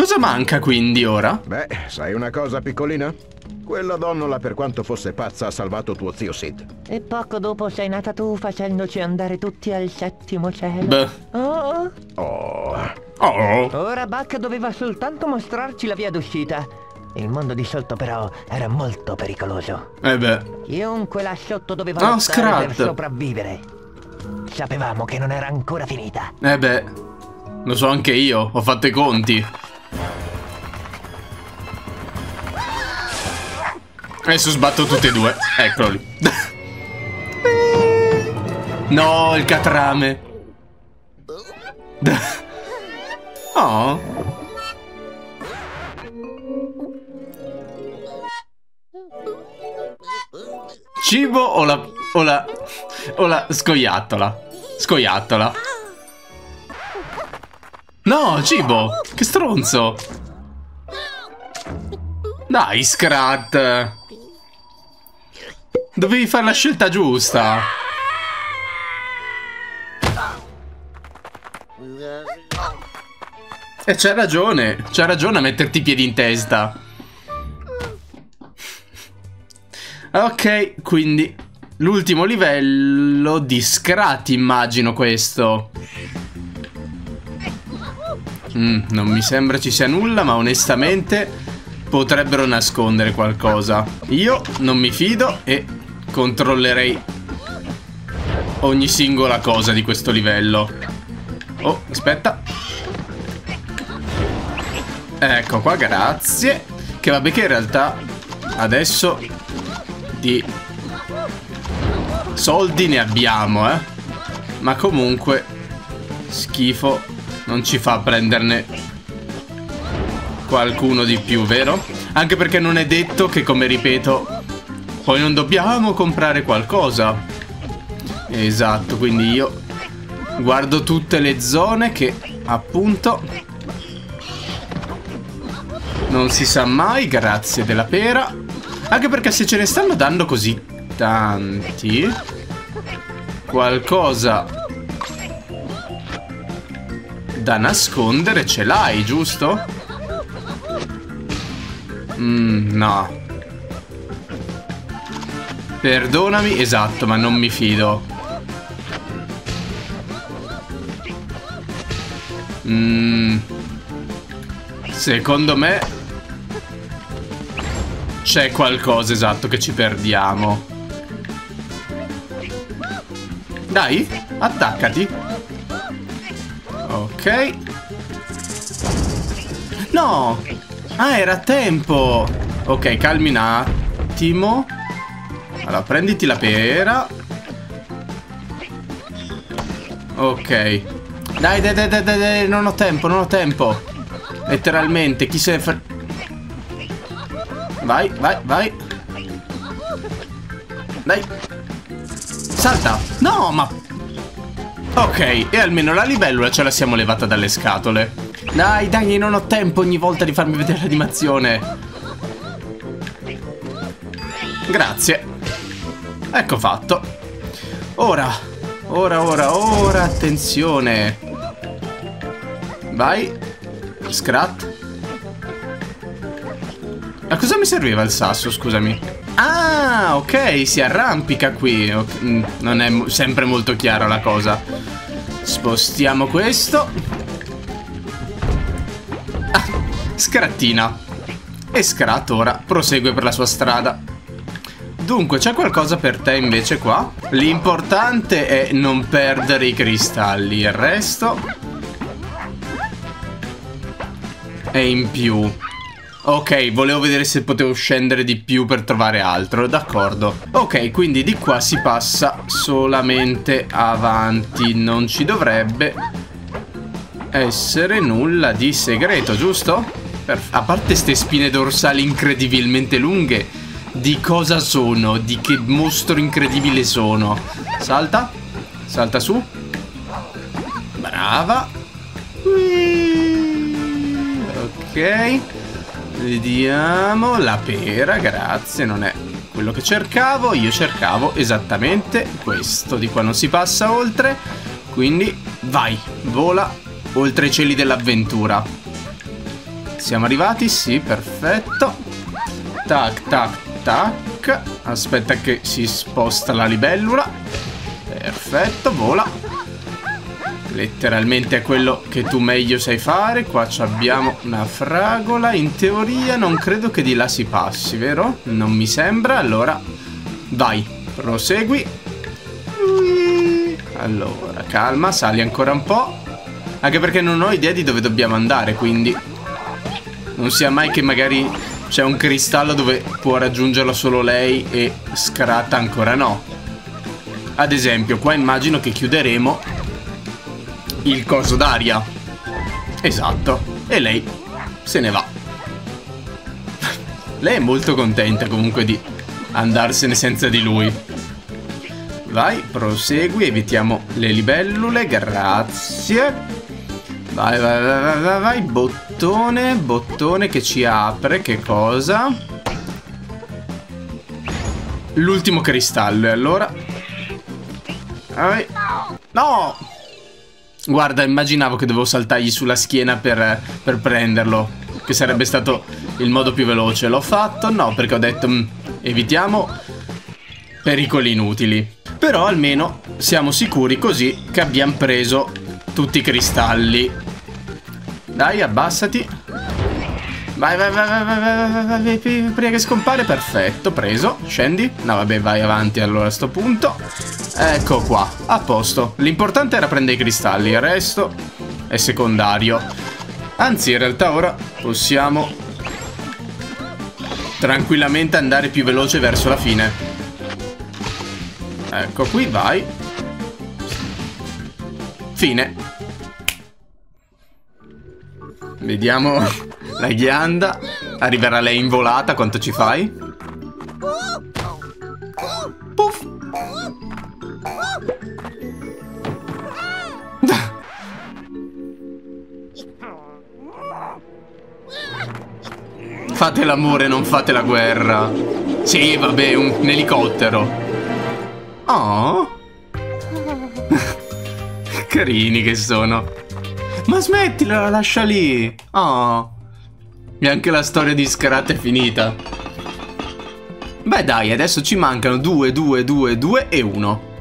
Cosa manca quindi ora? Beh, sai una cosa piccolina? Quella donnola, per quanto fosse pazza, ha salvato tuo zio Sid. E poco dopo sei nata tu, facendoci andare tutti al settimo cielo. Beh. Oh. Oh. Oh. Ora Buck doveva soltanto mostrarci la via d'uscita. Il mondo di sotto però era molto pericoloso. Beh. Chiunque là sotto doveva Oh, lottare Scrat. per sopravvivere. Sapevamo che non era ancora finita. Beh. Lo so anche io, ho fatto i conti. Adesso sbatto tutti e due. Eccoli. No, il catrame. Oh. Cibo o la scoiattola? Scoiattola. No, cibo. Che stronzo. Dai, Scrat. Dovevi fare la scelta giusta. E c'hai ragione a metterti i piedi in testa. Ok, quindi l'ultimo livello di Scrat, immagino questo. Non mi sembra ci sia nulla, ma onestamente potrebbero nascondere qualcosa. Io non mi fido e controllerei ogni singola cosa di questo livello. Oh, aspetta. Ecco qua, grazie. Che vabbè che in realtà adesso di soldi ne abbiamo, ma comunque schifo non ci fa prenderne qualcuno di più, vero? Anche perché non è detto che, come ripeto, poi non dobbiamo comprare qualcosa. Esatto, quindi io guardo tutte le zone che appunto non si sa mai. Grazie della pera. Anche perché se ce ne stanno dando così tanti, qualcosa da nascondere ce l'hai, giusto? No. Perdonami, esatto, ma non mi fido. Secondo me c'è qualcosa, esatto, che ci perdiamo. Dai, attaccati. Ok. No! Ah, era a tempo. Ok, calmi un attimo. Allora, prenditi la pera. Ok. Dai, non ho tempo. Letteralmente, chi se ne fa... Vai. Dai. Salta. No, ma... Ok, e almeno la libellula ce la siamo levata dalle scatole. Dai, non ho tempo ogni volta di farmi vedere l'animazione. Grazie. Ecco fatto. Ora, attenzione. Vai. Scrat. A cosa mi serviva il sasso, scusami? Ah, ok, si arrampica qui. Non è sempre molto chiara la cosa. Spostiamo questo. Ah, Scrattina. E Scrat ora prosegue per la sua strada. Dunque, c'è qualcosa per te invece qua? L'importante è non perdere i cristalli. Il resto è in più. Ok, volevo vedere se potevo scendere di più per trovare altro, d'accordo. Ok, quindi di qua si passa solamente avanti. Non ci dovrebbe essere nulla di segreto, giusto? A parte ste spine dorsali incredibilmente lunghe, di cosa sono? Di che mostro incredibile sono? Salta. Salta su. Brava. Ok. Vediamo. La pera, grazie. Non è quello che cercavo. Io cercavo esattamente questo. Di qua non si passa oltre. Quindi vai, vola oltre i cieli dell'avventura. Siamo arrivati? Sì, perfetto. Tac, tac, tac. Aspetta che si sposta la libellula. Perfetto, vola. Letteralmente è quello che tu meglio sai fare. Qua abbiamo una fragola. In teoria non credo che di là si passi, vero? Non mi sembra. Allora, vai, prosegui. Allora, calma, sali ancora un po'. Anche perché non ho idea di dove dobbiamo andare, quindi non sia mai che magari c'è un cristallo dove può raggiungerlo solo lei e Scrat ancora no. Ad esempio, qua immagino che chiuderemo il coso d'aria. Esatto. E lei se ne va. Lei è molto contenta comunque di andarsene senza di lui. Vai, prosegui, evitiamo le libellule, grazie. Vai, vai, vai, vai, vai, bottone, bottone che ci apre, che cosa? L'ultimo cristallo, e allora? Vai. No! Guarda, immaginavo che dovevo saltargli sulla schiena per prenderlo, che sarebbe stato il modo più veloce. L'ho fatto? No, perché ho detto, evitiamo pericoli inutili. Però almeno siamo sicuri così che abbiamo preso tutti i cristalli. Dai, abbassati. Vai, vai, vai, vai, vai, vai, vai, prima che scompare, perfetto, preso. Scendi. No, vabbè, vai avanti allora a sto punto. Ecco qua, a posto. L'importante era prendere i cristalli, il resto è secondario. Anzi, in realtà ora possiamo tranquillamente andare più veloce verso la fine. Ecco qui, vai. Fine. Vediamo la ghianda. Arriverà lei in volata, quanto ci fai? Puff. Fate l'amore, non fate la guerra. Sì, vabbè, un elicottero. Oh. Carini che sono. Ma smettila, la lascia lì. Oh. E anche la storia di Scrat è finita. Beh dai, adesso ci mancano 2, 2, 2, 2 e 1.